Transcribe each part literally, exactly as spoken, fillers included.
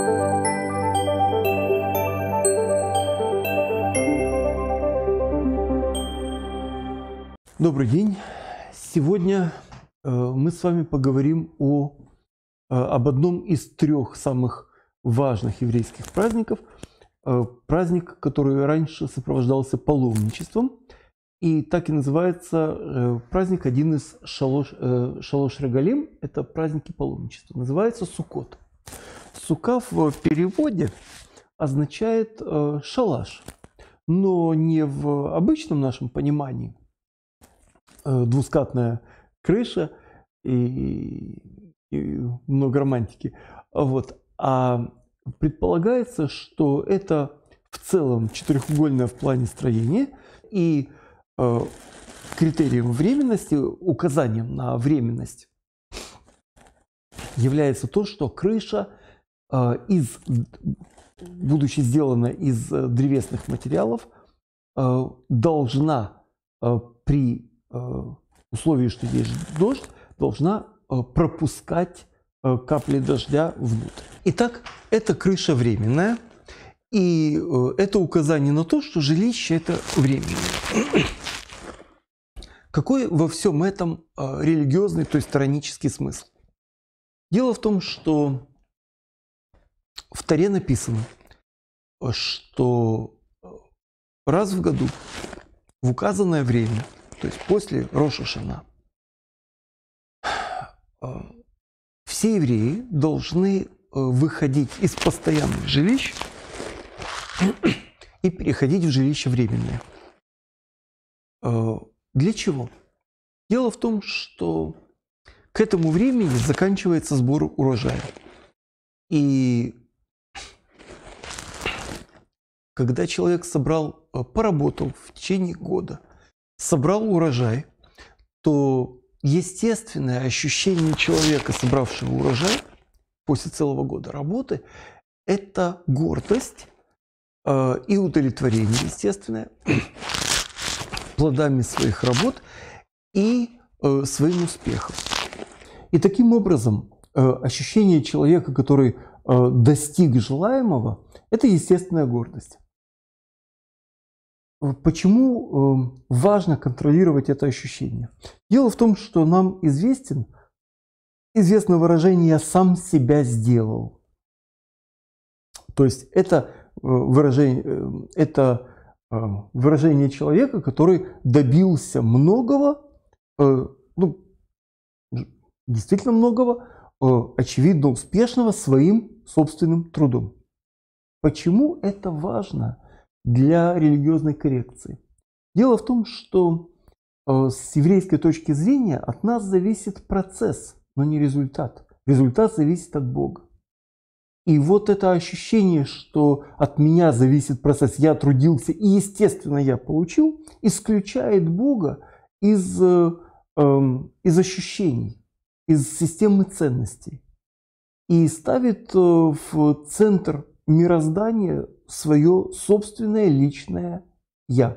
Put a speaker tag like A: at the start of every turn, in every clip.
A: Добрый день. Сегодня э, мы с вами поговорим о, э, об одном из трех самых важных еврейских праздников. Э, праздник, который раньше сопровождался паломничеством. И так и называется э, праздник, один из шалош, э, шалош регалим. Это праздники паломничества. Называется Суккот. Сука в переводе означает э, шалаш. Но не в обычном нашем понимании. Двускатная крыша и, и много романтики. Вот. А предполагается, что это в целом четырехугольное в плане строения, и э, критерием временности, указанием на временность является то, что крыша, э, из, будучи сделана из древесных материалов, э, должна э, при условии, что есть дождь, должна пропускать капли дождя внутрь. Итак, это крыша временная, и это указание на то, что жилище – это временное. Какой во всем этом религиозный, то есть таранический смысл? Дело в том, что в Торе написано, что раз в году в указанное время, то есть после Рош ха-Шана, все евреи должны выходить из постоянных жилищ и переходить в жилище временное. Для чего? Дело в том, что к этому времени заканчивается сбор урожая. И когда человек собрал, поработал в течение года, собрал урожай, то естественное ощущение человека, собравшего урожай после целого года работы, это гордость э, и удовлетворение, естественное, плодами своих работ и э, своим успехом. И таким образом э, ощущение человека, который э, достиг желаемого, это естественная гордость. Почему важно контролировать это ощущение? Дело в том, что нам известен, известно выражение «я сам себя сделал». То есть это выражение, это выражение человека, который добился многого, ну, действительно многого, очевидно успешного своим собственным трудом. Почему это важно для религиозной коррекции? Дело в том, что э, с еврейской точки зрения от нас зависит процесс, но не результат. Результат зависит от Бога. И вот это ощущение, что от меня зависит процесс, я трудился и, естественно, я получил, исключает Бога из, э, э, из ощущений, из системы ценностей и ставит э, в центр мироздания свое собственное личное «я».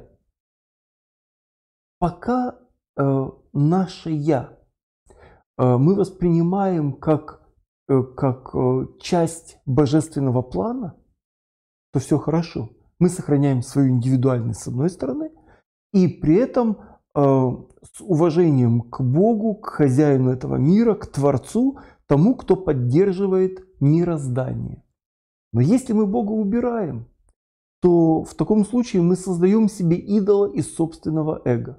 A: Пока э, наше «я» э, мы воспринимаем как, э, как э, часть божественного плана, то все хорошо. Мы сохраняем свою индивидуальность с одной стороны, и при этом э, с уважением к Богу, к хозяину этого мира, к Творцу, тому, кто поддерживает мироздание. Но если мы Бога убираем, то в таком случае мы создаем себе идола из собственного эго.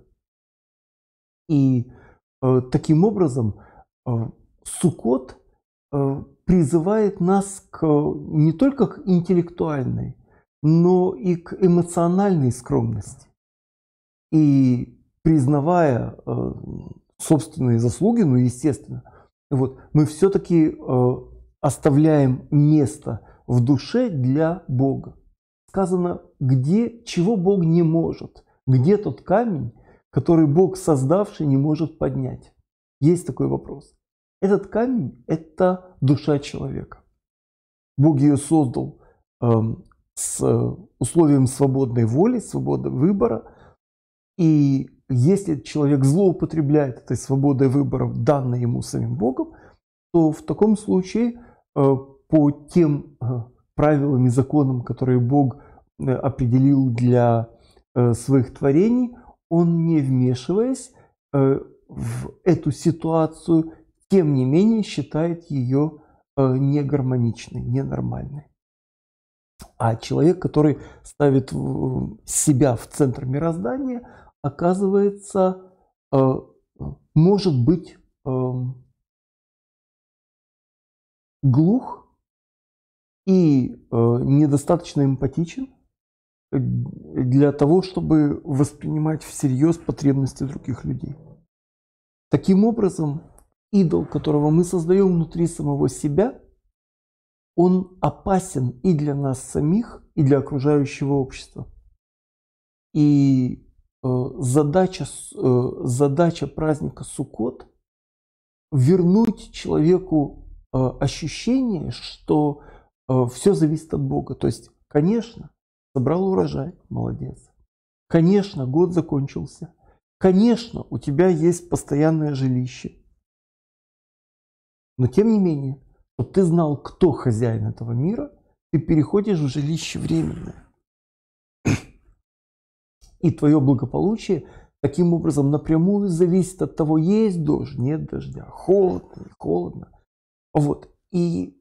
A: И э, таким образом э, Суккот э, призывает нас к, не только к интеллектуальной, но и к эмоциональной скромности. И признавая э, собственные заслуги, ну естественно, вот, мы все-таки э, оставляем место в душе для Бога. Сказано, где, чего Бог не может, где тот камень, который Бог, создавший, не может поднять. Есть такой вопрос. Этот камень – это душа человека. Бог ее создал э, с условием свободной воли, свободы выбора. И если человек злоупотребляет этой свободой выбора, данной ему самим Богом, то в таком случае по тем правилам и законам, которые Бог определил для своих творений, он, не вмешиваясь в эту ситуацию, тем не менее считает ее негармоничной, ненормальной. А человек, который ставит себя в центр мироздания, оказывается, может быть глух и недостаточно эмпатичен для того, чтобы воспринимать всерьез потребности других людей. Таким образом, идол, которого мы создаем внутри самого себя, он опасен и для нас самих, и для окружающего общества. И э, задача, э, задача праздника Суккот – вернуть человеку э, ощущение, что э, все зависит от Бога. То есть, конечно, собрал урожай – молодец. Конечно, год закончился. Конечно, у тебя есть постоянное жилище. Но тем не менее, чтобы ты знал, кто хозяин этого мира, ты переходишь в жилище временное. И твое благополучие таким образом напрямую зависит от того, есть дождь, нет дождя, холодно, не холодно. Вот. И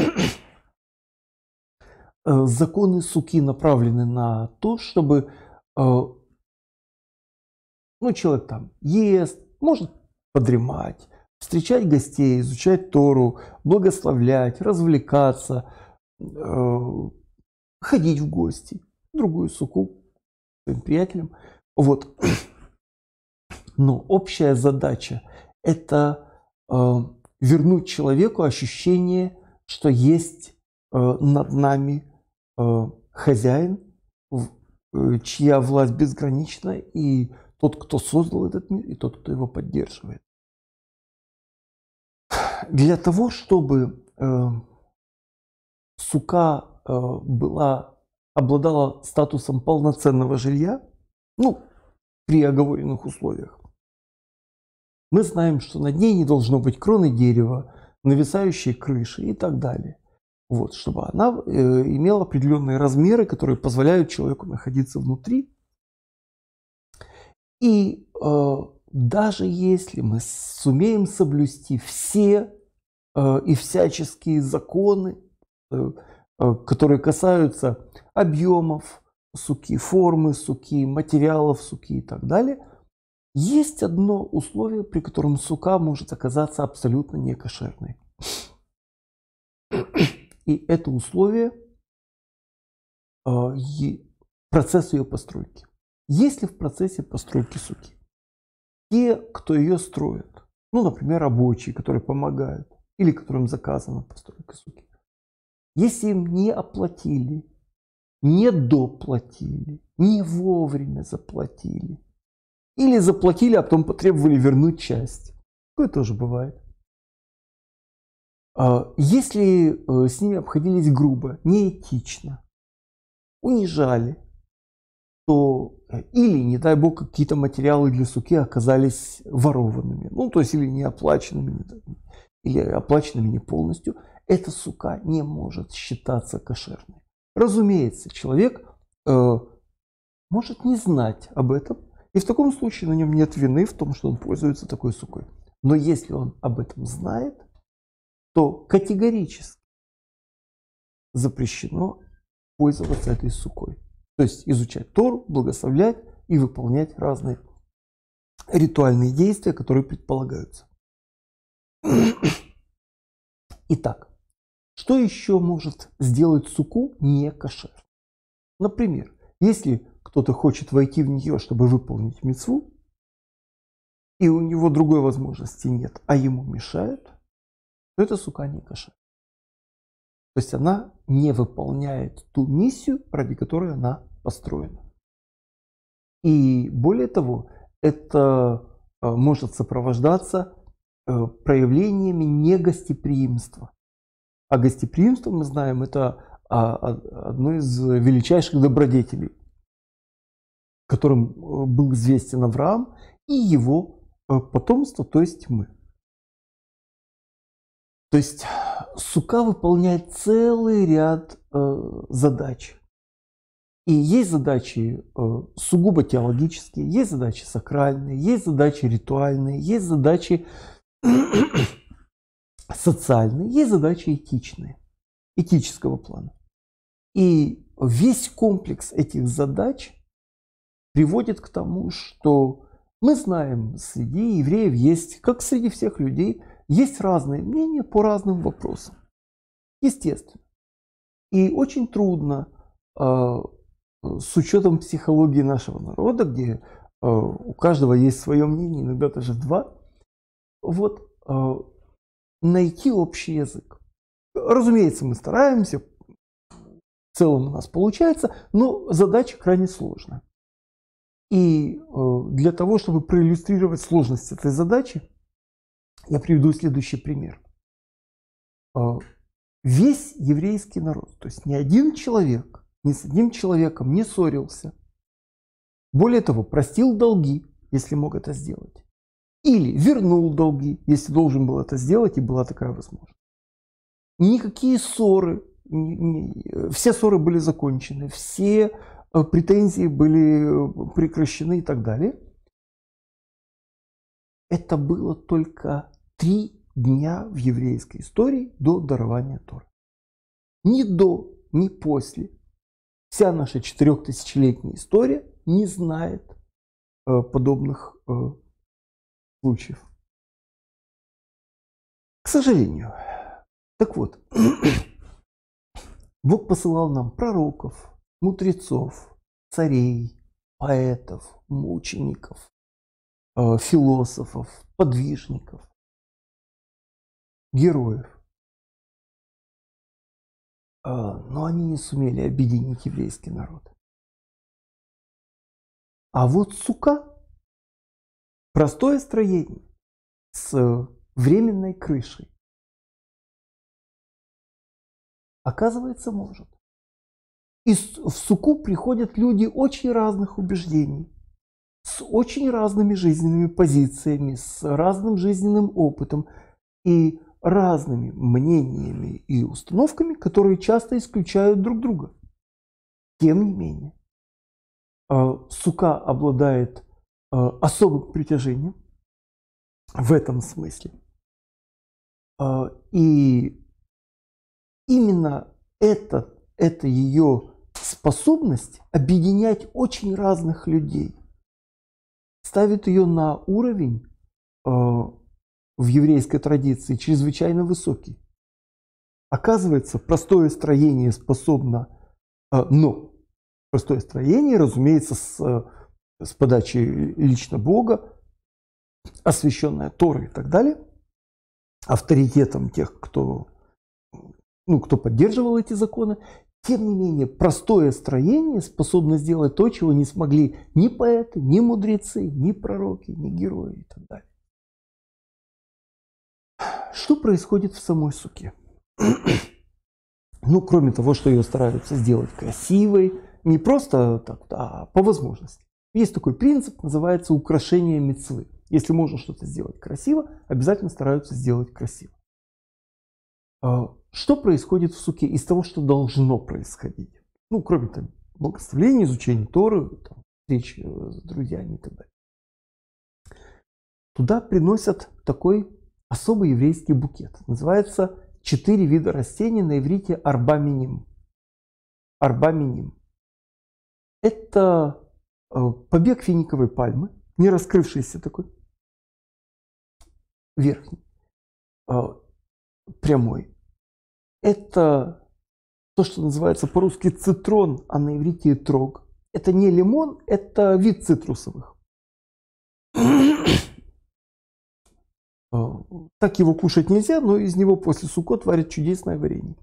A: законы суки направлены на то, чтобы ну, человек там ест, может подремать, встречать гостей, изучать Тору, благословлять, развлекаться, ходить в гости, в другую суку, своим приятелям. Вот. Но общая задача – это вернуть человеку ощущение, что есть над нами хозяин, чья власть безгранична, и тот, кто создал этот мир, и тот, кто его поддерживает. Для того, чтобы э, сука э, была, обладала статусом полноценного жилья, ну, при оговоренных условиях, мы знаем, что над ней не должно быть кроны дерева, нависающей крыши и так далее. Вот, чтобы она э, имела определенные размеры, которые позволяют человеку находиться внутри. И э, даже если мы сумеем соблюсти все э, и всяческие законы, э, э, которые касаются объемов суки, формы суки, материалов суки и так далее, есть одно условие, при котором сука может оказаться абсолютно некошерной. И это условие э, процесс ее постройки. Если в процессе постройки суки те, кто ее строит, ну, например, рабочие, которые помогают, или которым заказана постройка суки, если им не оплатили, не доплатили, не вовремя заплатили, или заплатили, а потом потребовали вернуть часть, такое тоже бывает. Если с ними обходились грубо, неэтично, унижали, то или, не дай бог, какие-то материалы для суки оказались ворованными, ну, то есть или не оплаченными, или оплаченными не полностью, эта сука не может считаться кошерной. Разумеется, человек э, может не знать об этом, и в таком случае на нем нет вины в том, что он пользуется такой сукой. Но если он об этом знает, то категорически запрещено пользоваться этой сукой. То есть изучать Тору, благословлять и выполнять разные ритуальные действия, которые предполагаются. Итак, что еще может сделать суку не кошер? Например, если кто-то хочет войти в нее, чтобы выполнить мицву, и у него другой возможности нет, а ему мешают, то эта сука не кошер. То есть она не выполняет ту миссию, ради которой она построена. И более того, это может сопровождаться проявлениями негостеприимства. А гостеприимство, мы знаем, это одно из величайших добродетелей, которым был известен Авраам и его потомство, то есть мы. То есть Сука выполняет целый ряд э, задач. И есть задачи э, сугубо теологические, есть задачи сакральные, есть задачи ритуальные, есть задачи социальные, есть задачи этичные, этического плана. И весь комплекс этих задач приводит к тому, что мы знаем, среди евреев есть, как среди всех людей, есть разные мнения по разным вопросам. Естественно. И очень трудно э, с учетом психологии нашего народа, где э, у каждого есть свое мнение, иногда даже два, вот, э, найти общий язык. Разумеется, мы стараемся, в целом у нас получается, но задача крайне сложная. И э, для того, чтобы проиллюстрировать сложность этой задачи, я приведу следующий пример. Э, весь еврейский народ, то есть ни один человек, ни с одним человеком не ссорился. Более того, простил долги, если мог это сделать. Или вернул долги, если должен был это сделать, и была такая возможность. Никакие ссоры, не, не, все ссоры были закончены, все претензии были прекращены и так далее. Это было только три дня в еврейской истории до дарования Торы. Ни до, ни после. Вся наша четырехтысячелетняя история не знает э, подобных э, случаев. К сожалению. Так вот, Бог посылал нам пророков, мудрецов, царей, поэтов, мучеников, э, философов, подвижников, героев. Э, но они не сумели объединить еврейский народ. А вот сука, простое строение с временной крышей, оказывается, может. И в суку приходят люди очень разных убеждений, с очень разными жизненными позициями, с разным жизненным опытом и разными мнениями и установками, которые часто исключают друг друга. Тем не менее, сука обладает особым притяжением в этом смысле. И именно это, это ее способность объединять очень разных людей ставит ее на уровень э, в еврейской традиции чрезвычайно высокий. Оказывается, простое строение способно, э, но простое строение, разумеется, с, с подачи лично Бога, освященное Торой и так далее, авторитетом тех, кто, ну, кто поддерживал эти законы. Тем не менее, простое строение способно сделать то, чего не смогли ни поэты, ни мудрецы, ни пророки, ни герои и так далее. Что происходит в самой суке? Ну, кроме того, что ее стараются сделать красивой, не просто так, а по возможности. Есть такой принцип, называется украшение мицвы. Если можно что-то сделать красиво, обязательно стараются сделать красиво. Что происходит в суке из того, что должно происходить? Ну, кроме там, благословения, изучения Торы, там, встречи с друзьями и так далее. Туда приносят такой особый еврейский букет. Называется четыре вида растений, на иврите арба миним. Арба миним. Это побег финиковой пальмы, не раскрывшийся такой, верхний, прямой. Это то, что называется по-русски цитрон, а на иврите этрог. Это не лимон, это вид цитрусовых. Так его кушать нельзя, но из него после суккот варят чудесное варенье.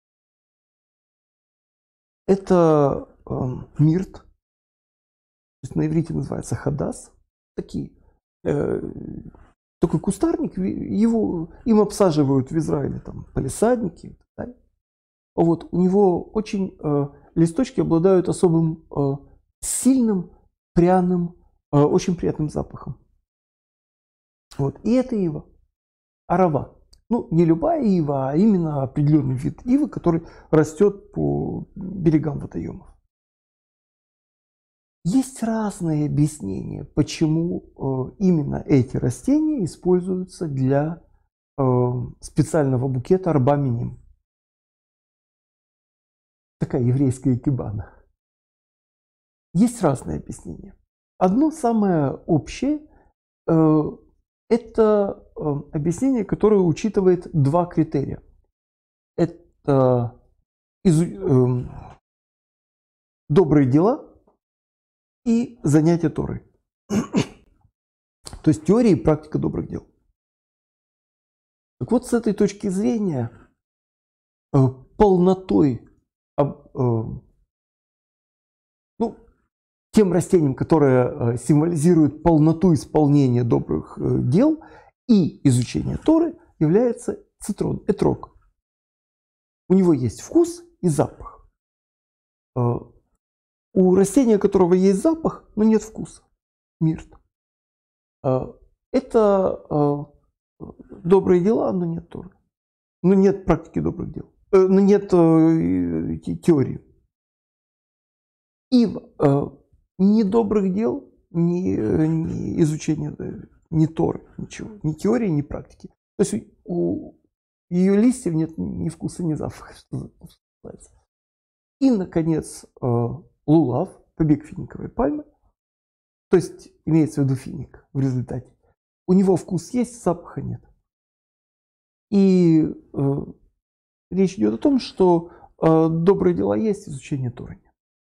A: Это э, мирт, то есть на иврите называется хадас. Такие, э, такой кустарник, его, им обсаживают в Израиле там, палисадники и так далее. Вот, у него очень э, листочки обладают особым э, сильным, пряным, э, очень приятным запахом. Вот. И это ива, арава. Ну, не любая ива, а именно определенный вид ивы, который растет по берегам водоемов. Есть разные объяснения, почему э, именно эти растения используются для э, специального букета арба миним. Такая еврейская икебана. Есть разные объяснения. Одно самое общее э, – это э, объяснение, которое учитывает два критерия. Это из, э, добрые дела и занятие Торой. То есть теория и практика добрых дел. Так вот, с этой точки зрения, э, полнотой, э, э, ну, тем растением, которое символизирует полноту исполнения добрых дел и изучения Торы, является цитрон, этрог. У него есть вкус и запах. У растения, у которого есть запах, но нет вкуса, мирт. Это добрые дела, но нет Торы. Но нет практики добрых дел. Но нет теории. И ни добрых дел, ни, ни изучения, ни Торы, ничего. Ни теории, ни практики. То есть у ее листьев нет ни вкуса, ни запаха. Что называется. И, наконец, лулав, побег финиковой пальмы. То есть имеется в виду финик в результате. У него вкус есть, запаха нет. И э, речь идет о том, что э, добрые дела есть, изучение Торы нет.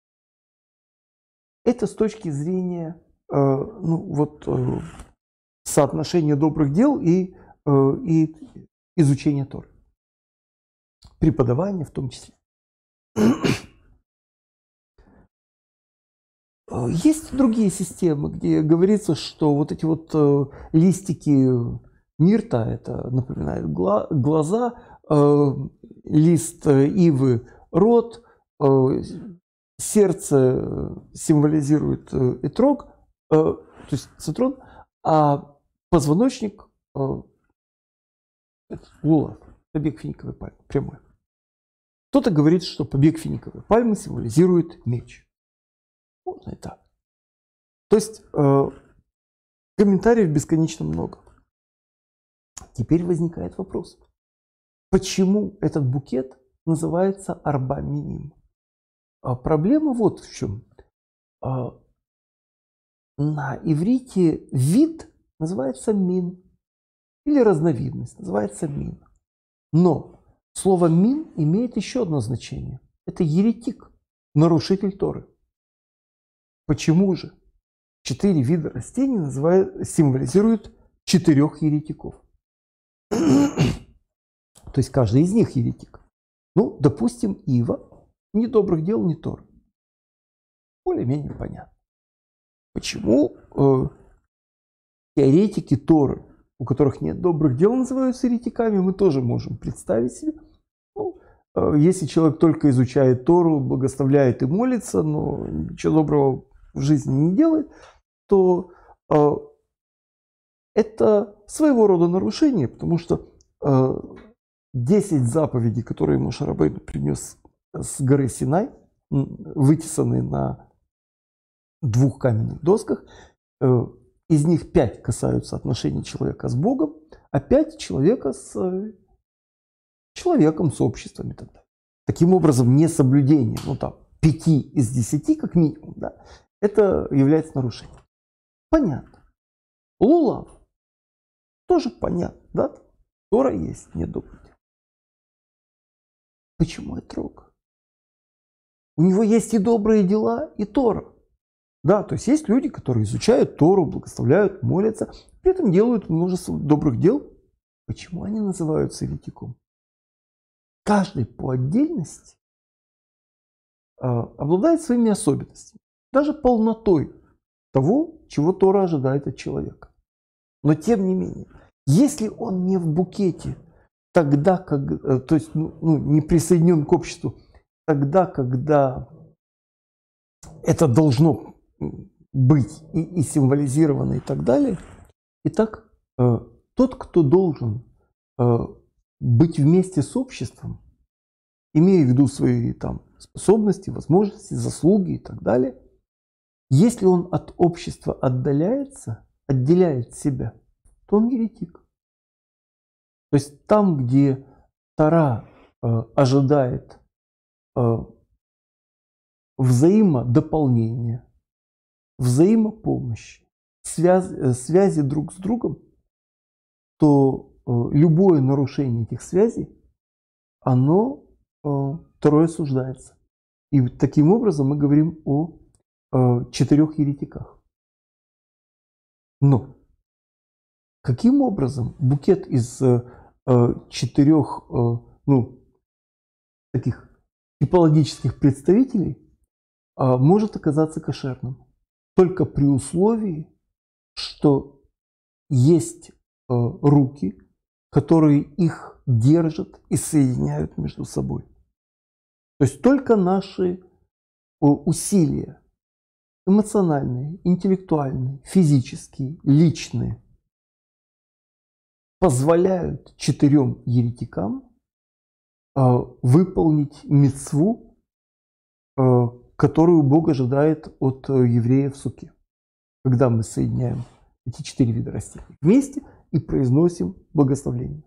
A: Это с точки зрения э, ну, вот, э, соотношения добрых дел и, э, и изучения Торы. Преподавание в том числе. Есть другие системы, где говорится, что вот эти вот э, листики мирта, это напоминает гла глаза, э, лист ивы рот, э, сердце символизирует этрог, э, то есть цитрон, а позвоночник э, лулав, побег финиковой пальмы, прямой. Кто-то говорит, что побег финиковой пальмы символизирует меч. Можно и так. То есть э, комментариев бесконечно много. Теперь возникает вопрос. Почему этот букет называется арба миним? А проблема вот в чем. А, на иврите вид называется мин. Или разновидность называется мин. Но слово мин имеет еще одно значение. Это еретик, нарушитель Торы. Почему же? Четыре вида растений называют, символизируют четырех еретиков. То есть каждый из них еретик. Ну, допустим, ива, ни добрых дел, ни Торы. Более-менее понятно. Почему э, теоретики Торы, у которых нет добрых дел, называются еретиками, мы тоже можем представить себе. Ну, э, если человек только изучает Тору, благословляет и молится, но ничего доброго в жизни не делает, то э, это своего рода нарушение, потому что э, десять заповедей, которые Моше Рабейну принес с горы Синай, вытесанные на двух каменных досках, э, из них пять касаются отношений человека с Богом, а пять человека с э, человеком, с обществом и так далее. Таким образом, несоблюдение, ну там, пяти из десяти, как минимум, да, это является нарушением. Понятно. Лулав. Тоже понятно, да? Тора есть, нет добрых дел. Почему этрог? У него есть и добрые дела, и Тора. Да, то есть есть люди, которые изучают Тору, благословляют, молятся, при этом делают множество добрых дел. Почему они называются еретиком? Каждый по отдельности э, обладает своими особенностями, даже полнотой того, чего Тора ожидает от человека. Но тем не менее, если он не в букете, тогда, как, то есть ну, ну, не присоединен к обществу, тогда, когда это должно быть и, и символизировано и так далее, итак, э, тот, кто должен быть вместе с обществом, имея в виду свои там способности, возможности, заслуги и так далее, если он от общества отдаляется, отделяет себя, то он еретик. То есть там, где Тора э, ожидает э, взаимодополнения, взаимопомощи, связ, э, связи друг с другом, то э, любое нарушение этих связей, оно э, Торой осуждается. И таким образом мы говорим о э, четырех еретиках. Но каким образом букет из э, четырех э, ну, таких типологических представителей э, может оказаться кошерным? Только при условии, что есть э, руки, которые их держат и соединяют между собой. То есть только наши э, усилия, эмоциональные, интеллектуальные, физические, личные, позволяют четырем еретикам э, выполнить мицву, э, которую Бог ожидает от э, евреев в суке, когда мы соединяем эти четыре вида растений вместе и произносим благословение.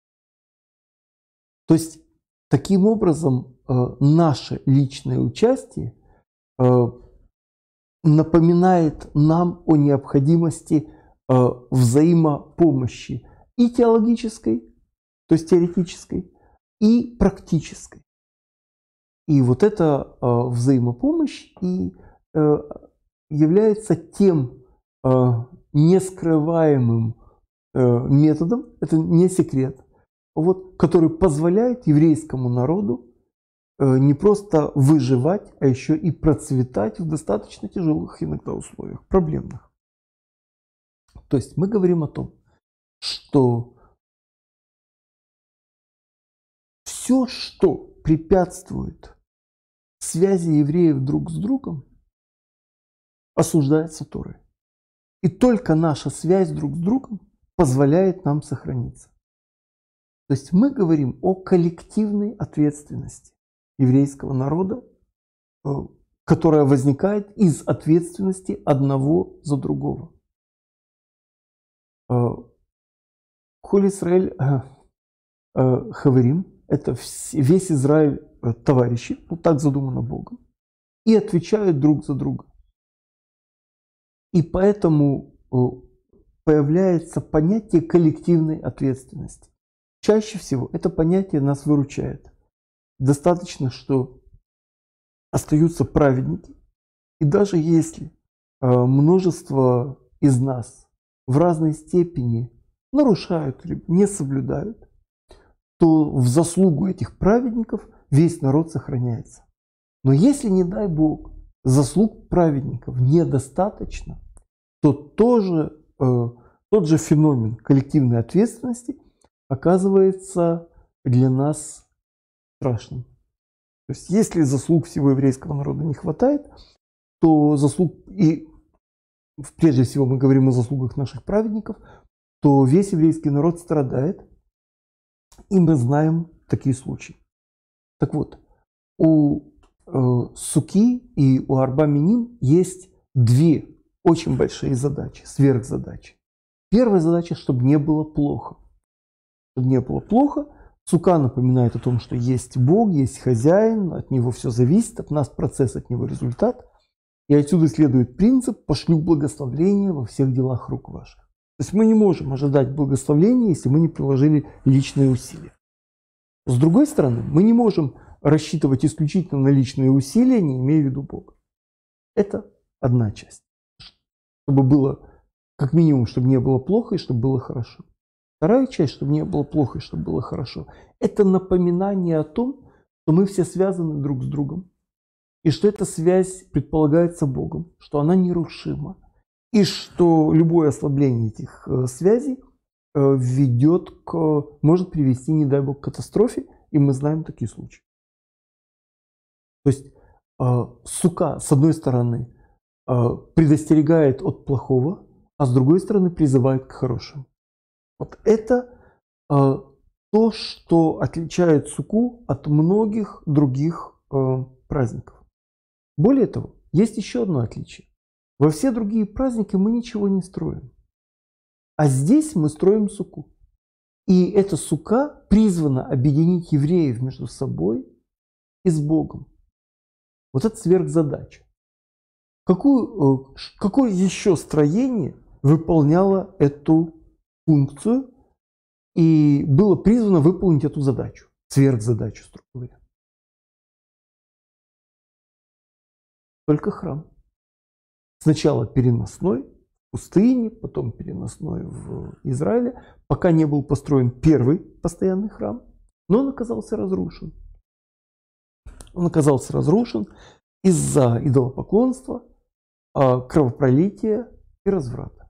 A: То есть таким образом э, наше личное участие э, напоминает нам о необходимости э, взаимопомощи и теологической, то есть теоретической, и практической. И вот эта э, взаимопомощь и э, является тем э, нескрываемым э, методом, это не секрет, вот, который позволяет еврейскому народу э, не просто выживать, а еще и процветать в достаточно тяжелых иногда условиях, проблемных. То есть мы говорим о том, что все, что препятствует связи евреев друг с другом, осуждается Торой. И только наша связь друг с другом позволяет нам сохраниться. То есть мы говорим о коллективной ответственности еврейского народа, которая возникает из ответственности одного за другого. Коль Исраэль Хаверим, это весь Израиль товарищи, вот так задумано Богом, и отвечают друг за друга. И поэтому появляется понятие коллективной ответственности. Чаще всего это понятие нас выручает. Достаточно, что остаются праведники, и даже если множество из нас в разной степени нарушают или не соблюдают, то в заслугу этих праведников весь народ сохраняется. Но если, не дай Бог, заслуг праведников недостаточно, то тоже, э, тот же феномен коллективной ответственности оказывается для нас страшным. То есть если заслуг всего еврейского народа не хватает, то заслуг, и прежде всего мы говорим о заслугах наших праведников, то весь еврейский народ страдает, и мы знаем такие случаи. Так вот, у э, Суки и у Арба Миним есть две очень большие задачи, сверхзадачи. Первая задача, чтобы не было плохо. Чтобы не было плохо, Сука напоминает о том, что есть Бог, есть хозяин, от него все зависит, от нас процесс, от него результат. И отсюда следует принцип «пошлю благословение во всех делах рук ваших». То есть мы не можем ожидать благословения, если мы не приложили личные усилия. С другой стороны, мы не можем рассчитывать исключительно на личные усилия, не имея в виду Бога. Это одна часть. Чтобы было, как минимум, чтобы не было плохо и чтобы было хорошо. Вторая часть, чтобы не было плохо и чтобы было хорошо, это напоминание о том, что мы все связаны друг с другом. И что эта связь предполагается Богом, что она нерушима. И что любое ослабление этих связей ведет к, может привести, не дай Бог, к катастрофе. И мы знаем такие случаи. То есть Сука, с одной стороны, предостерегает от плохого, а с другой стороны призывает к хорошему. Вот это то, что отличает Суку от многих других э, праздников. Более того, есть еще одно отличие. Во все другие праздники мы ничего не строим. А здесь мы строим Суку. И эта Сука призвана объединить евреев между собой и с Богом. Вот это сверхзадача. Какую, какое еще строение выполняло эту функцию и было призвано выполнить эту задачу, сверхзадачу, строго говоря? Только храм. Сначала переносной в пустыне, потом переносной в Израиле, пока не был построен первый постоянный храм, но он оказался разрушен. Он оказался разрушен из-за идолопоклонства, кровопролития и разврата.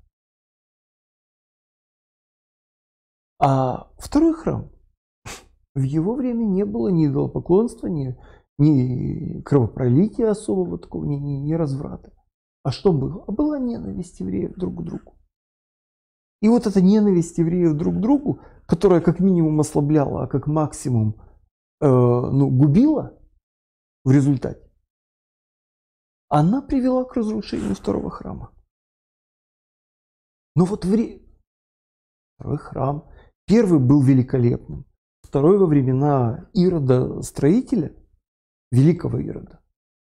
A: А второй храм, в его время не было ни идолопоклонства, ни, ни кровопролития особого такого, ни, ни, ни разврата. А что было? А была ненависть евреев друг к другу. И вот эта ненависть евреев друг к другу, которая как минимум ослабляла, а как максимум э, ну, губила в результате, она привела к разрушению второго храма. Но вот вре... второй храм, первый был великолепным, второй во времена Ирода Строителя, великого Ирода.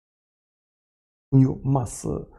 A: У него масса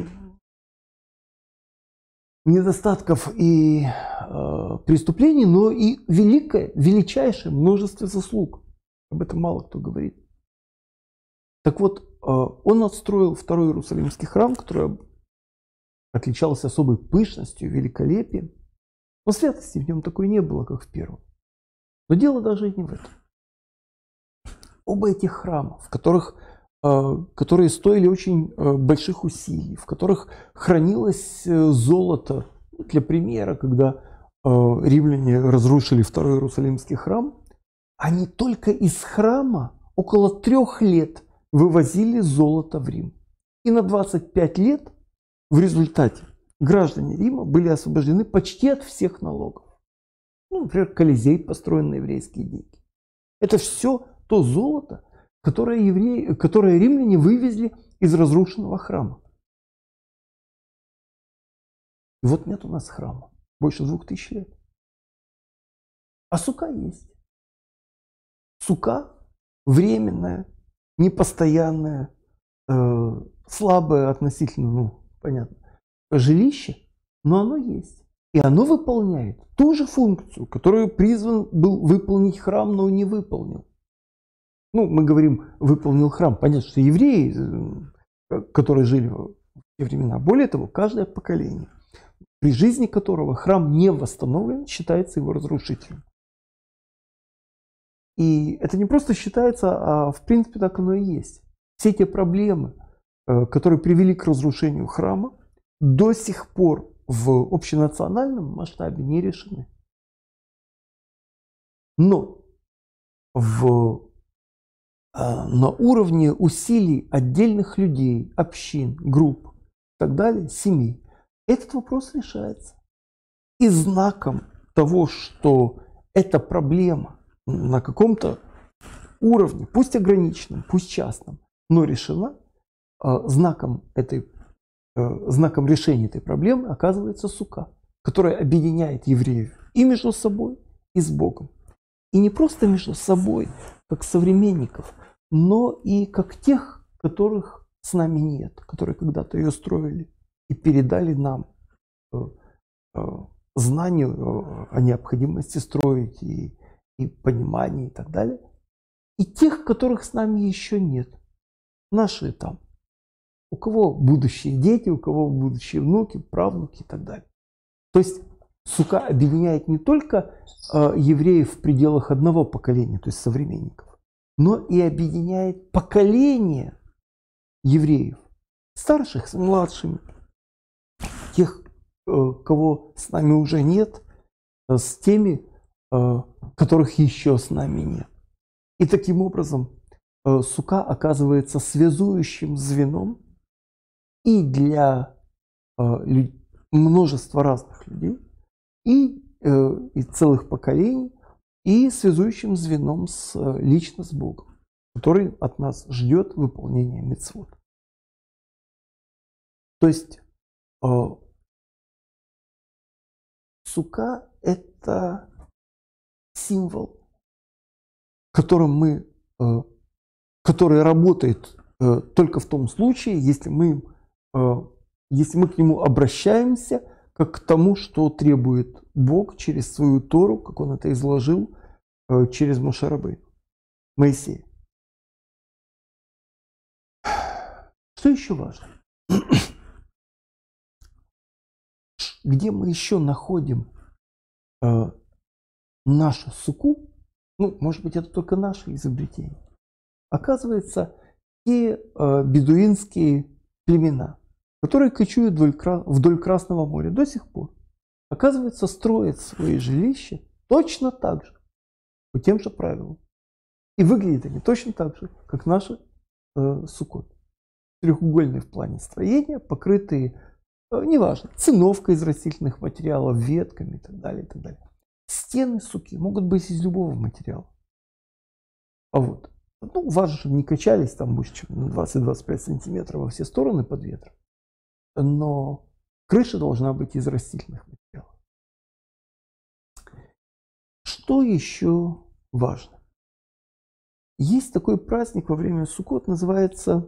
A: недостатков и э, преступлений, но и великое, величайшее множество заслуг. Об этом мало кто говорит. Так вот, э, он отстроил второй Иерусалимский храм, который отличался особой пышностью, великолепием. Но святости в нем такой не было, как в первом. Но дело даже и не в этом. Оба этих храма, в которых которые стоили очень больших усилий, в которых хранилось золото. Для примера, когда римляне разрушили второй Иерусалимский храм, они только из храма около трех лет вывозили золото в Рим. И на двадцать пять лет в результате граждане Рима были освобождены почти от всех налогов. Ну, например, Колизей построен на еврейские деньги. Это все то золото, Которые, евреи, которые римляне вывезли из разрушенного храма. И вот нет у нас храма. Больше двух тысяч лет. А сука есть. Сука временная, непостоянная, э, слабое относительно, ну, понятно, жилище, но оно есть. И оно выполняет ту же функцию, которую призван был выполнить храм, но не выполнил. Ну, мы говорим, выполнил храм. Понятно, что евреи, которые жили в те времена, более того, каждое поколение, при жизни которого храм не восстановлен, считается его разрушителем. И это не просто считается, а в принципе так оно и есть. Все те проблемы, которые привели к разрушению храма, до сих пор в общенациональном масштабе не решены. Но в на уровне усилий отдельных людей, общин, групп и так далее, семей, этот вопрос решается. И знаком того, что эта проблема на каком-то уровне, пусть ограниченном, пусть частном, но решена, знаком, этой, знаком решения этой проблемы оказывается сука, которая объединяет евреев и между собой, и с Богом. И не просто между собой, как современников, но и как тех, которых с нами нет, которые когда-то ее строили и передали нам э, э, знания о необходимости строить и, и понимание и так далее. И тех, которых с нами еще нет. Наши там. У кого будущие дети, у кого будущие внуки, правнуки и так далее. То есть сука объединяет не только э, евреев в пределах одного поколения, то есть современников, но и объединяет поколение евреев, старших с младшими, тех, кого с нами уже нет, с теми, которых еще с нами нет. И таким образом сука оказывается связующим звеном и для множества разных людей, и, и целых поколений, и связующим звеном с, лично с Богом, который от нас ждет выполнения мицвот. То есть э, сука – это символ, которым мы, э, который работает э, только в том случае, если мы, э, если мы к нему обращаемся как к тому, что требует Бог через свою Тору, как он это изложил э, через Моше рабейну, Моисея. Что еще важно? Где мы еще находим э, нашу суку? Ну, может быть, это только наше изобретение. Оказывается, те э, бедуинские племена, которые кочуют вдоль, вдоль Красного моря до сих пор, оказывается, строят свои жилища точно так же, по тем же правилам. И выглядят они точно так же, как наши э, суккот. Треугольные в плане строения, покрытые, э, неважно, циновкой из растительных материалов, ветками и так далее, и так далее. Стены суки могут быть из любого материала. А вот, ну, важно, чтобы не качались там больше, чем на двадцать-двадцать пять сантиметров во все стороны под ветром. Но крыша должна быть из растительных материалов. Что еще важно? Есть такой праздник во время Суккот, называется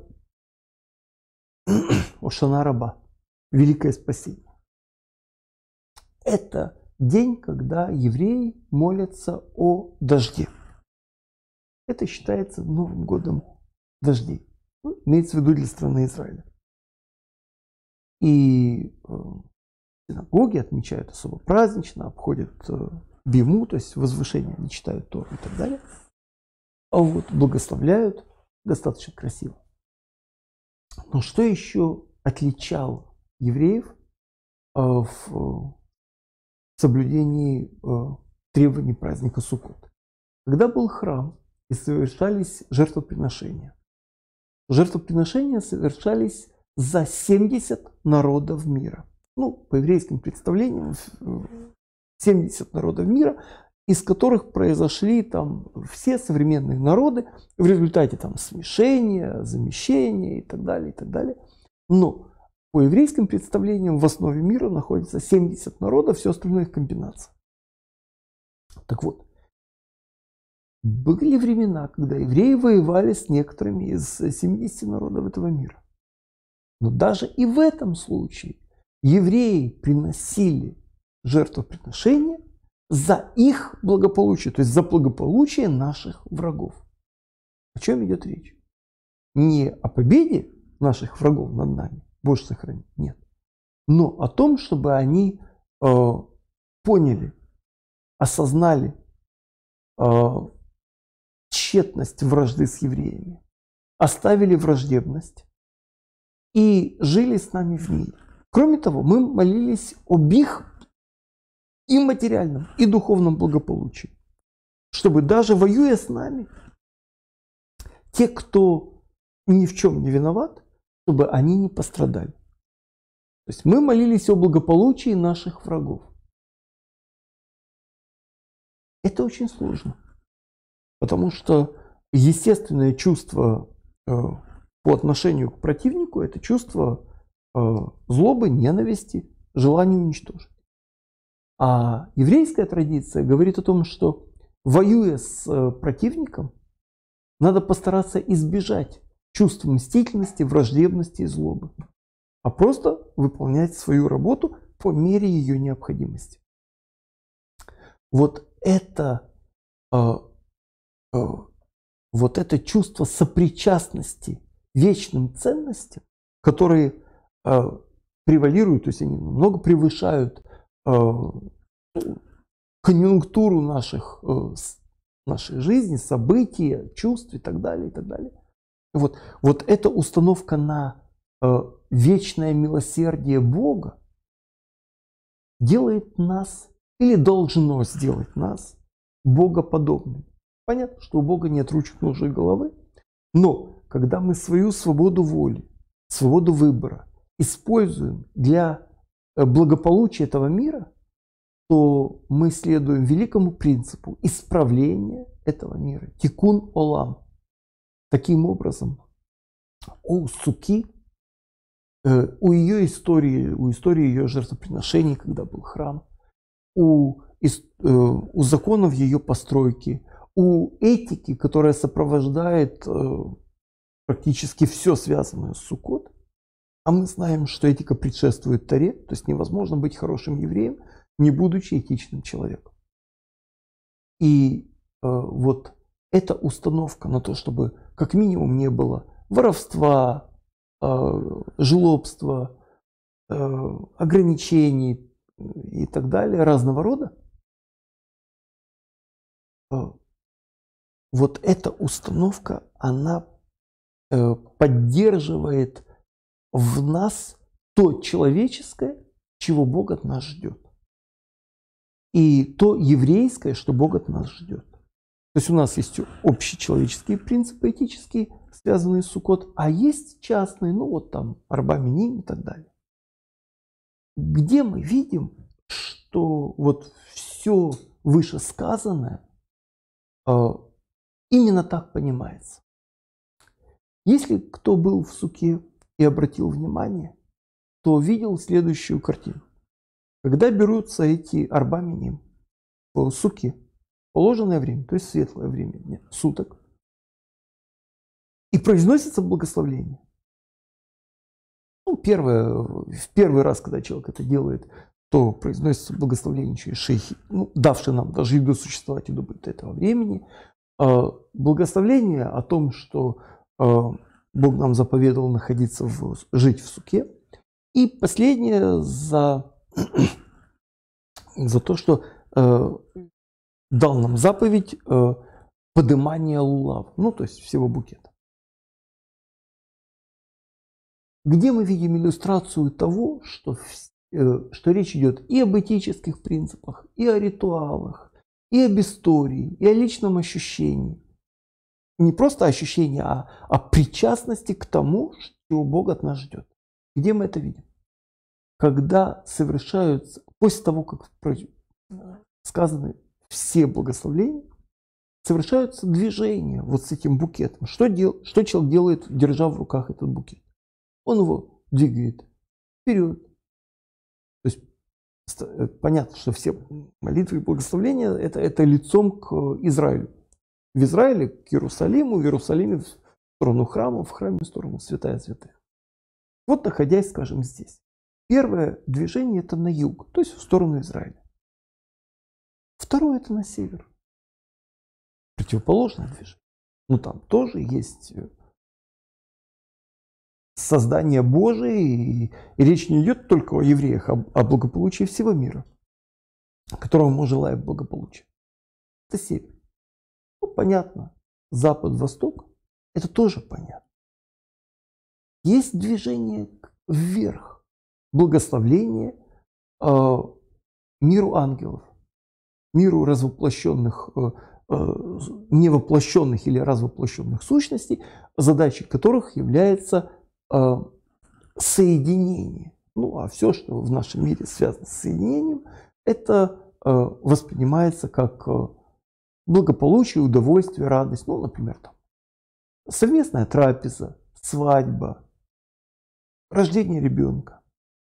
A: Ошана Раба, Великое Спасение. Это день, когда евреи молятся о дожде. Это считается Новым годом дождей. Ну, имеется в виду для страны Израиля. И э, синагоги отмечают особо празднично, обходят э, биму, то есть возвышение, они читают Тору и так далее. А вот благословляют достаточно красиво. Но что еще отличало евреев э, в соблюдении э, требований праздника Суккот? Когда был храм и совершались жертвоприношения, жертвоприношения совершались за семьдесят народов мира. Ну, по еврейским представлениям, семьдесят народов мира, из которых произошли там все современные народы в результате там смешения, замещения и так далее, и так далее. Но по еврейским представлениям в основе мира находится семьдесят народов, все остальное их комбинация. Так вот, были времена, когда евреи воевали с некоторыми из семидесяти народов этого мира. Но даже и в этом случае евреи приносили жертвоприношения за их благополучие, то есть за благополучие наших врагов. О чем идет речь? Не о победе наших врагов над нами, Боже сохрани, нет. Но о том, чтобы они э, поняли, осознали э, тщетность вражды с евреями, оставили враждебность и жили с нами в мире. Кроме того, мы молились об их и материальном, и духовном благополучии, чтобы даже воюя с нами, те, кто ни в чем не виноват, чтобы они не пострадали. То есть мы молились о благополучии наших врагов. Это очень сложно, потому что естественное чувство э, по отношению к противнику – это чувство э, злобы, ненависти, желания уничтожить. А еврейская традиция говорит о том, что воюя с э, противником, надо постараться избежать чувств мстительности, враждебности и злобы, а просто выполнять свою работу по мере ее необходимости. Вот это, э, э, вот это чувство сопричастности вечным ценностям, которые э, превалируют, то есть они намного превышают э, конъюнктуру наших, э, нашей жизни, событий, чувств и так далее, и так далее. Вот, вот эта установка на э, вечное милосердие Бога делает нас, или должно сделать нас, богоподобными. Понятно, что у Бога нет ручек, ног и головы, но когда мы свою свободу воли, свободу выбора используем для благополучия этого мира, то мы следуем великому принципу исправления этого мира. Тикун олам. Таким образом, у суки, э, у ее истории, у истории ее жертвоприношений, когда был храм, у, э, у законов ее постройки, у этики, которая сопровождает э, практически все связанное с Суккот, а мы знаем, что этика предшествует Торе, то есть невозможно быть хорошим евреем, не будучи этичным человеком. И э, вот эта установка на то, чтобы как минимум не было воровства, э, жлобства, э, ограничений и так далее, разного рода, э, вот эта установка, она э, поддерживает в нас то человеческое, чего Бог от нас ждет. И то еврейское, что Бог от нас ждет. То есть у нас есть общечеловеческие принципы этические, связанные с Суккот, а есть частные, ну вот там арба миним и так далее. Где мы видим, что вот все вышесказанное э, именно так понимается. Если кто был в суке и обратил внимание, то видел следующую картину. Когда берутся эти арба миним в суке, положенное время, то есть светлое время дня, суток, и произносится благословление. Ну, первое, в первый раз, когда человек это делает, то произносится благословение через шейхи, ну, давший нам даже еду существовать и до этого времени. Благословение о том, что Бог нам заповедовал находиться в, жить в суке. И последнее за, за то, что дал нам заповедь э, подымания лулав, ну то есть всего букета. Где мы видим иллюстрацию того, что, э, что речь идет и об этических принципах, и о ритуалах, и об истории, и о личном ощущении. Не просто ощущение, а о причастности к тому, что Бог от нас ждет. Где мы это видим? Когда совершаются, после того, как сказаны все благословления, совершаются движения вот с этим букетом. Что, дел, что человек делает, держа в руках этот букет? Он его двигает вперед. То есть понятно, что все молитвы и благословения это, это лицом к Израилю. В Израиле к Иерусалиму, в Иерусалиме в сторону храма, в храме в сторону святая святых. Вот находясь, скажем, здесь. Первое движение это на юг, то есть в сторону Израиля. Второе это на север. Противоположное движение. Ну там тоже есть создание Божие, и, и речь не идет только о евреях, а о благополучии всего мира, которому мы желаем благополучия. Это север. Ну, понятно. Запад, восток. Это тоже понятно. Есть движение вверх. Благословление э, миру ангелов. Миру развоплощенных, э, э, невоплощенных или развоплощенных сущностей, задачей которых является э, соединение. Ну, а все, что в нашем мире связано с соединением, это э, воспринимается как э, благополучие, удовольствие, радость. Ну, например, там, совместная трапеза, свадьба, рождение ребенка.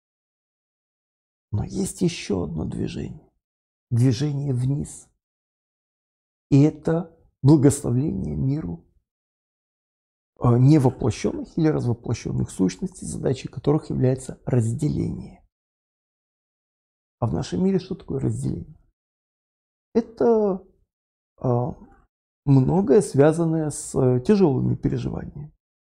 A: Но есть еще одно движение. Движение вниз. И это благословление миру невоплощенных или развоплощенных сущностей, задачей которых является разделение. А в нашем мире что такое разделение? Это а, многое связанное с тяжелыми переживаниями.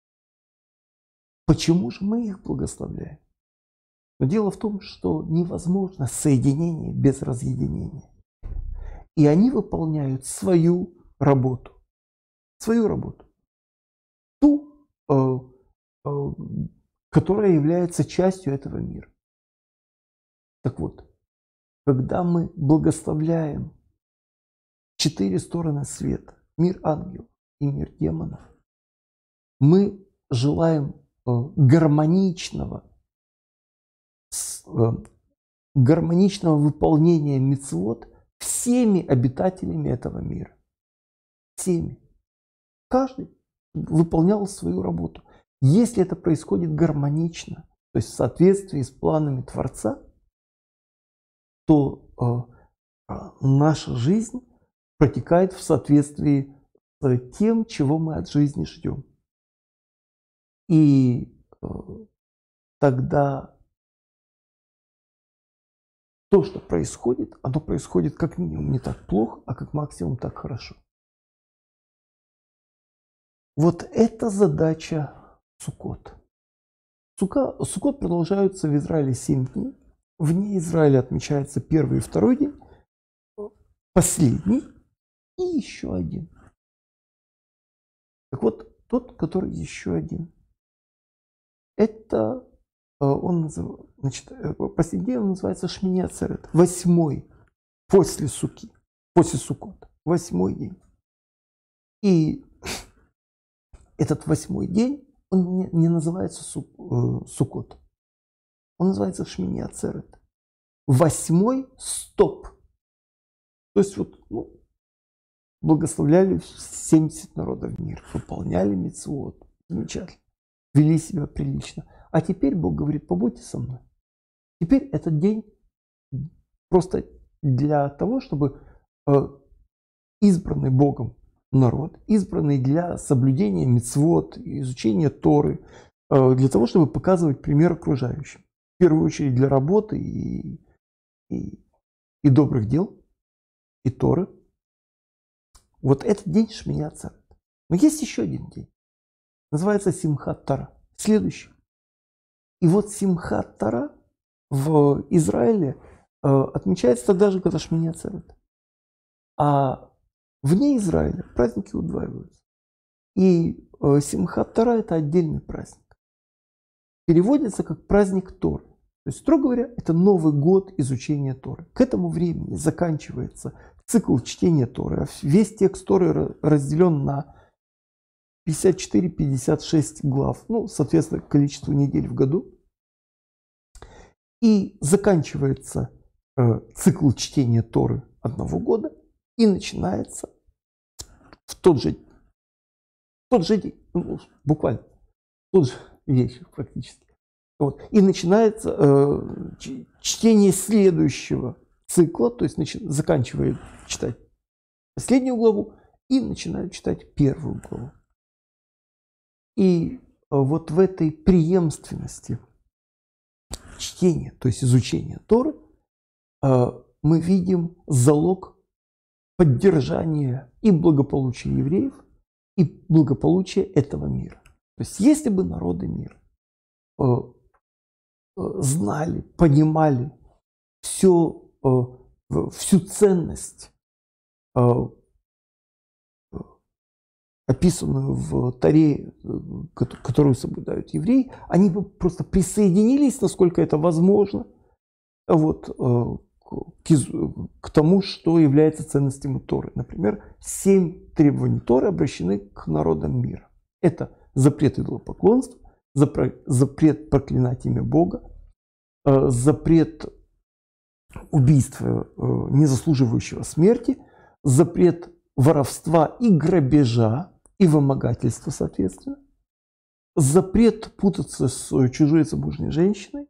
A: Почему же мы их благословляем? Но дело в том, что невозможно соединение без разъединения. И они выполняют свою работу. Свою работу. Ту, э, э, которая является частью этого мира. Так вот, когда мы благословляем четыре стороны света, мир ангелов и мир демонов, мы желаем э, гармоничного гармоничного выполнения мицвот всеми обитателями этого мира. Всеми. Каждый выполнял свою работу. Если это происходит гармонично, то есть в соответствии с планами Творца, то э, э, наша жизнь протекает в соответствии с тем, чего мы от жизни ждем. И э, тогда то, что происходит, оно происходит как минимум не так плохо, а как максимум так хорошо. Вот это задача Суккот. Сука, Суккот продолжаются в Израиле семь дней. Вне Израиля отмечается первый и второй день, последний и еще один. Так вот, тот, который еще один, это он называется, значит, последний день он называется Шмини Ацерет, восьмой после Суки, после Суккот, восьмой день. И этот восьмой день, он не, не называется Суккот, он называется Шмини Ацерет. Восьмой стоп. То есть вот, ну, благословляли семьдесят народов мира, выполняли мицвот, замечательно, вели себя прилично. А теперь Бог говорит: побудьте со мной. Теперь этот день просто для того, чтобы избранный Богом народ, избранный для соблюдения мицвот, изучения Торы, для того, чтобы показывать пример окружающим. В первую очередь для работы и, и, и добрых дел, и Торы. Вот этот день Шмини Ацерет. Но есть еще один день. Называется Симхат Тора. Следующий. И вот Симхат Тора в Израиле э, отмечается тогда же, когда Шмини Ацерет. А вне Израиля праздники удваиваются. И э, Симхат Тора – это отдельный праздник. Переводится как праздник Торы. То есть, строго говоря, это Новый год изучения Торы. К этому времени заканчивается цикл чтения Торы. Весь текст Торы разделен на пятьдесят четыре — пятьдесят шесть глав, ну, соответственно, количество недель в году. И заканчивается э, цикл чтения Торы одного года, и начинается в тот же, в тот же день, ну, буквально, в тот же вечер практически. Вот. И начинается э, чтение следующего цикла, то есть начи- заканчивает читать последнюю главу и начинает читать первую главу. И вот в этой преемственности чтения, то есть изучения Торы, мы видим залог поддержания и благополучия евреев, и благополучия этого мира. То есть если бы народы мира знали, понимали всю, всю ценность, описанную в Торе, которую соблюдают евреи, они бы просто присоединились, насколько это возможно, вот, к, к тому, что является ценностями Торы. Например, семь требований Торы обращены к народам мира. Это запрет идолопоклонства, запрет проклинать имя Бога, запрет убийства, не заслуживающего смерти, запрет воровства и грабежа, и вымогательства, соответственно, запрет путаться с чужой замужней женщиной,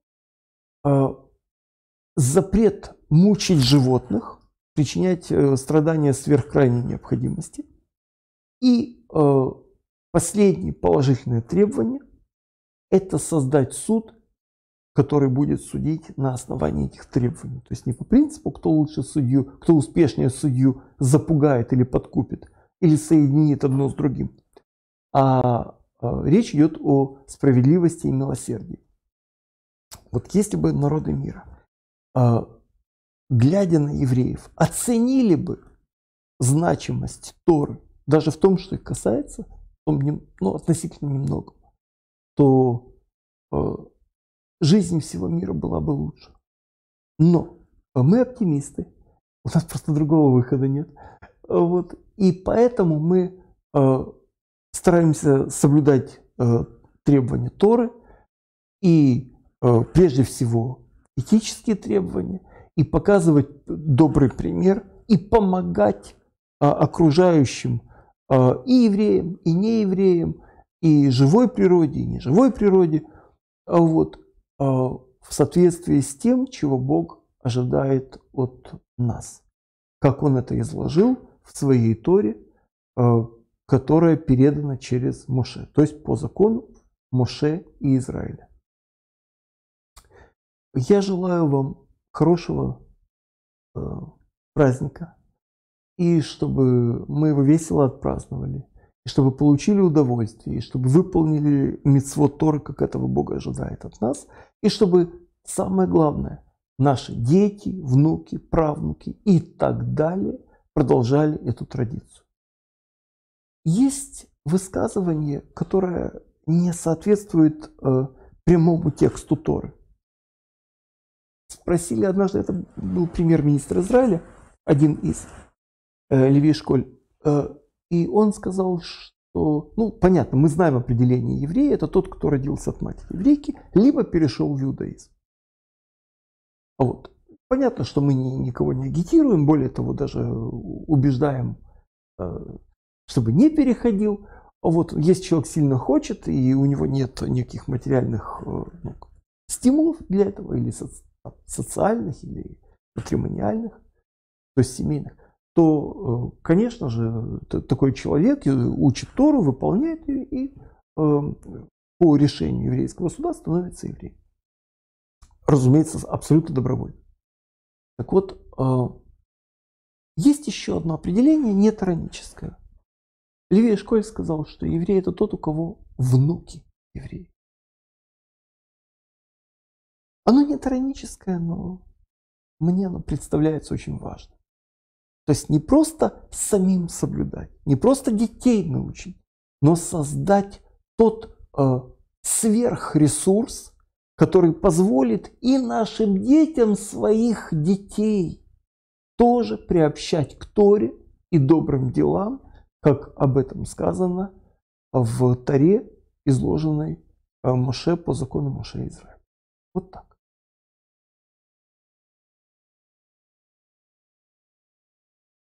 A: запрет мучить животных, причинять страдания сверх крайней необходимости. И последнее положительное требование – это создать суд, который будет судить на основании этих требований. То есть не по принципу, кто лучше судью, кто успешнее судью запугает или подкупит, или соединит одно с другим. А, а речь идет о справедливости и милосердии. Вот если бы народы мира, а, глядя на евреев, оценили бы значимость Торы, даже в том, что их касается, ну, относительно немного, то а, жизнь всего мира была бы лучше. Но мы оптимисты, у нас просто другого выхода нет. Вот. И поэтому мы э, стараемся соблюдать э, требования Торы и э, прежде всего этические требования, и показывать добрый пример, и помогать а, окружающим а, и евреям, и неевреям, и живой природе, и неживой природе, а вот, а, в соответствии с тем, чего Бог ожидает от нас, как Он это изложил в своей Торе, а, которая передана через Моше, то есть по закону Моше и Израиля. Я желаю вам хорошего э, праздника, и чтобы мы его весело отпраздновали, и чтобы получили удовольствие, и чтобы выполнили мицвот Торы, как этого Бог ожидает от нас, и чтобы, самое главное, наши дети, внуки, правнуки и так далее продолжали эту традицию. Есть высказывание, которое не соответствует э, прямому тексту Торы. Спросили однажды, это был премьер-министр Израиля, один из, э, Леви Эшколь, э, и он сказал, что, ну, понятно, мы знаем определение еврея, это тот, кто родился от матери еврейки, либо перешел в иудаизм. Вот. Понятно, что мы ни, никого не агитируем, более того, даже убеждаем, э, чтобы не переходил. Вот, если человек сильно хочет, и у него нет никаких материальных э, ну, стимулов для этого, или соци социальных, или матримониальных, то есть семейных, то, конечно же, такой человек учит Тору, выполняет ее и по решению еврейского суда становится евреем. Разумеется, абсолютно добровольно. Так вот, есть еще одно определение, не тораническое. Леви Эшколь сказал, что еврей – это тот, у кого внуки евреи. Оно не тораническое, но мне оно представляется очень важным. То есть не просто самим соблюдать, не просто детей научить, но создать тот э, сверхресурс, который позволит и нашим детям своих детей тоже приобщать к Торе и добрым делам, как об этом сказано в Торе, изложенной Моше по закону Моше Израиля. Вот так.